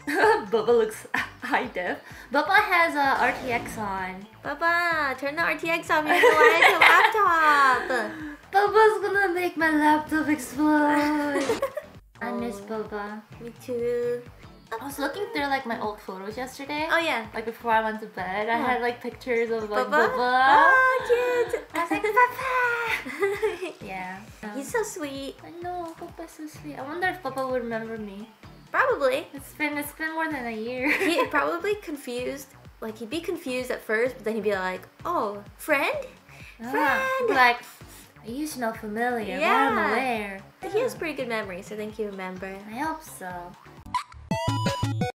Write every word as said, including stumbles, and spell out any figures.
Bubba looks high def. Bubba has a R T X on. Bubba, turn the R T X off. You're gonna your laptop. Bubba's gonna make my laptop explode. I miss Bubba. Me too. I was looking through like my old photos yesterday. Oh yeah. Like before I went to bed, I had like pictures of like Bubba. Bubba. Oh, cute. I was like, Bubba. Yeah. Um, He's so sweet. I know, Bubba's so sweet. I wonder if Bubba would remember me. Probably. It's been it's been more than a year. He'd probably confused. Like he'd be confused at first, but then he'd be like, "Oh, friend, Ah, friend." like you smell familiar. Yeah. But I'm aware. He has pretty good memory, so I think you remember. I hope so.